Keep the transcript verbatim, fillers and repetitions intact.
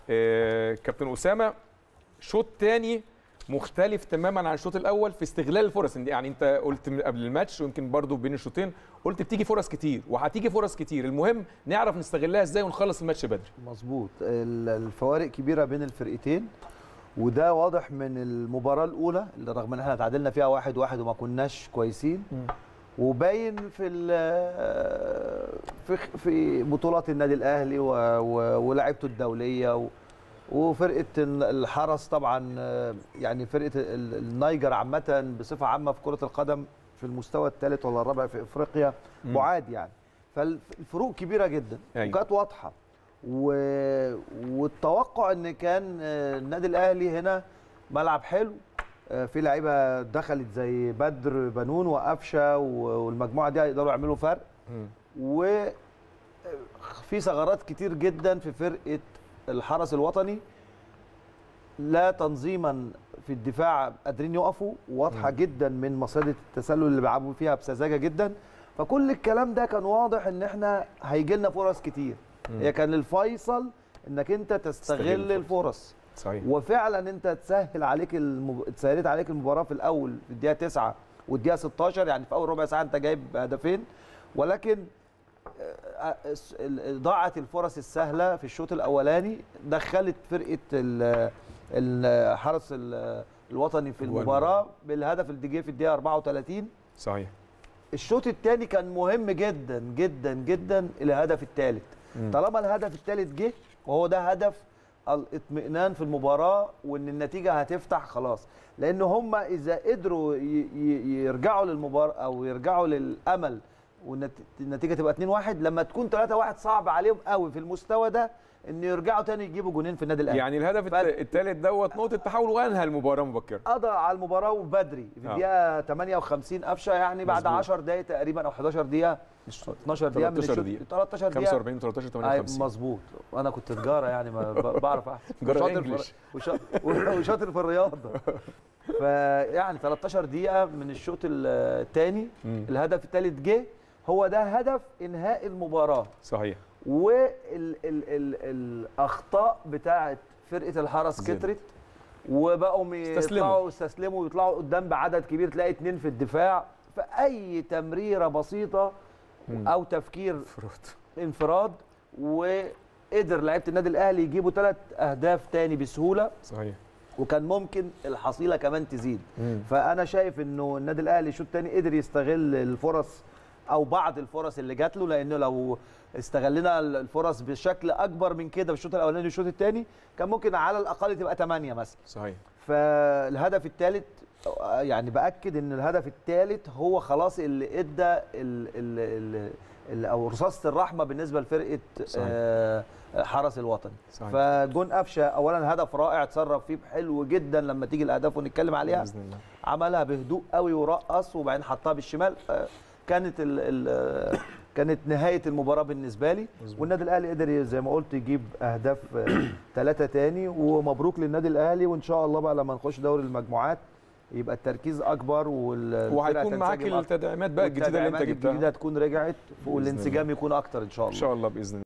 آه كابتن اسامه، شوط تاني مختلف تماما عن الشوط الاول في استغلال الفرص. يعني انت قلت قبل الماتش ويمكن برضو بين الشوطين قلت بتيجي فرص كتير وهتيجي فرص كتير، المهم نعرف نستغلها ازاي ونخلص الماتش بدري. مظبوط. الفوارق كبيره بين الفرقتين وده واضح من المباراه الاولى اللي رغم ان احنا تعادلنا فيها واحد واحد وما كناش كويسين، م. وباين في في في بطولات النادي الاهلي ولاعيبته الدوليه وفرقه الحرس طبعا، يعني فرقه النيجر عامه بصفه عامه في كره القدم في المستوى الثالث ولا الرابع في افريقيا بعاد يعني، فالفروق كبيره جدا وكانت واضحه، والتوقع ان كان النادي الاهلي هنا ملعب حلو في لعيبه دخلت زي بدر بنون وقفشه والمجموعه دي هيقدروا يعملوا فرق، وفي ثغرات كتير جدا في فرقه الحرس الوطني، لا تنظيما في الدفاع قادرين يقفوا، واضحه جدا من مصيده التسلل اللي بيلعبوا فيها بسذاجه جدا، فكل الكلام ده كان واضح ان احنا هيجي لنا فرص كتير. مم. هي كان الفيصل انك انت تستغل الفرص. صحيح. وفعلا انت تسهل عليك المب... تسهلت عليك المباراه في الاول في الدقيقه تسعة والدقيقه ستاشر، يعني في اول ربع ساعه انت جايب هدفين، ولكن ضاعت الفرص السهله في الشوط الاولاني دخلت فرقه الحرس الوطني في المباراه بالهدف اللي جه في الدقيقه أربعة وثلاثين. صحيح. الشوط الثاني كان مهم جدا جدا جدا الهدف الثالث، طالما الهدف الثالث جه وهو ده هدف الاطمئنان في المباراه وان النتيجه هتفتح خلاص، لان هم اذا قدروا يرجعوا للمباراه او يرجعوا للامل والنتيجه تبقى اتنين واحد، لما تكون تلاتة واحد صعب عليهم قوي في المستوى ده ان يرجعوا تاني يجيبوا جونين في النادي الاهلي. يعني الهدف ف... الثالث دوت نقطه تحول وانهى المباراه مبكرا، قضى على المباراه وبدري في الدقيقه تمانية وخمسين قفشه، يعني بعد مزبوط. عشر دقائق تقريبا او حداشر دقيقه اتناشر دقيقه من الشوط تلتاشر دقيقه خمسة وأربعين تلتاشر تمانية وخمسين. مظبوط، وانا كنت تجاره يعني ما بعرف احسب شاطر وشاطر في الرياضه. فيعني تلتاشر دقيقه من الشوط الثاني الهدف الثالث جه، هو ده هدف انهاء المباراه. صحيح. والاخطاء بتاعه فرقه الحرس كترت وبقوا يطلعوا يستسلموا ويطلعوا قدام بعدد كبير، تلاقي اتنين في الدفاع، فاي تمريره بسيطه او تفكير انفراد انفراد وقدر لعيبه النادي الاهلي يجيبوا ثلاث اهداف تاني بسهوله. صحيح. وكان ممكن الحصيله كمان تزيد. مم. فانا شايف انه النادي الاهلي الشوط الثاني قدر يستغل الفرص او بعض الفرص اللي جات له، لانه لو استغلنا الفرص بشكل اكبر من كده في الشوط الاولاني والشوط الثاني كان ممكن على الاقل تبقى ثمانية مثلا. صحيح. فالهدف الثالث يعني باكد ان الهدف الثالث هو خلاص اللي ادى ال ال ال او رصاصه الرحمه بالنسبه لفرقه آه حرس الوطني. صحيح. فجون قفشه اولا هدف رائع اتصرف فيه حلو جدا، لما تيجي الاهداف ونتكلم عليها باذن الله عملها بهدوء قوي ورقص وبعدين حطها بالشمال، كانت ال ال كانت نهايه المباراه بالنسبه لي. والنادي الاهلي قدر زي ما قلت يجيب اهداف ثلاثه تاني، ومبروك للنادي الاهلي، وان شاء الله بقى لما نخش دوري المجموعات يبقى التركيز اكبر وهيكون معاك التدعيمات بقى الجديده اللي انت جبتها الجديده تكون رجعت والانسجام يكون اكتر ان شاء الله. ان شاء الله باذن الله.